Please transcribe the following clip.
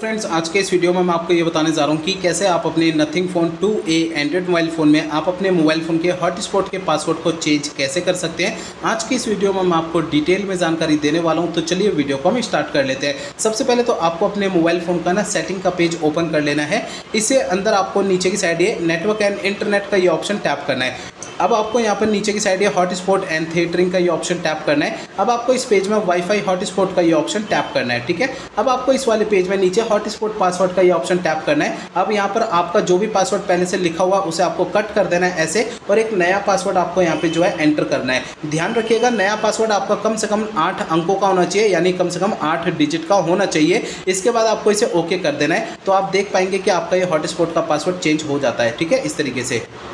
Friends, आज के इस वीडियो में मैं आपको ये बताने जा रहा हूँ कि कैसे आप अपने nothing phone 2A Android mobile phone में आप अपने मोबाइल फ़ोन के हॉटस्पॉट के पासवर्ड को चेंज कैसे कर सकते हैं। आज की इस वीडियो में मैं आपको डिटेल में जानकारी देने वाला हूँ। तो चलिए वीडियो को हम स्टार्ट कर लेते हैं। सबसे पहले तो आपको अपने मोबाइल फ़ोन का ना सेटिंग का पेज ओपन कर लेना है। इससे अंदर आपको नीचे की साइड ये नेटवर्क एंड इंटरनेट का ये ऑप्शन टैप करना है। अब आपको यहाँ पर नीचे की साइड ये हॉटस्पॉट एंड थिएटरिंग का ये ऑप्शन टैप करना है। अब आपको इस पेज में वाईफाई हॉटस्पॉट का ये ऑप्शन टैप करना है, ठीक है। अब आपको इस वाले पेज में नीचे हॉटस्पॉट पासवर्ड का ये ऑप्शन टैप करना है। अब यहाँ पर आपका जो भी पासवर्ड पहले से लिखा हुआ उसे आपको कट कर देना है ऐसे, और एक नया पासवर्ड आपको यहाँ पे जो है एंटर करना है। ध्यान रखिएगा, नया पासवर्ड आपका कम से कम 8 अंकों का होना चाहिए, यानी कम से कम 8 डिजिट का होना चाहिए। इसके बाद आपको इसे ओके कर देना है। तो आप देख पाएंगे कि आपका ये हॉटस्पॉट का पासवर्ड चेंज हो जाता है, ठीक है, इस तरीके से।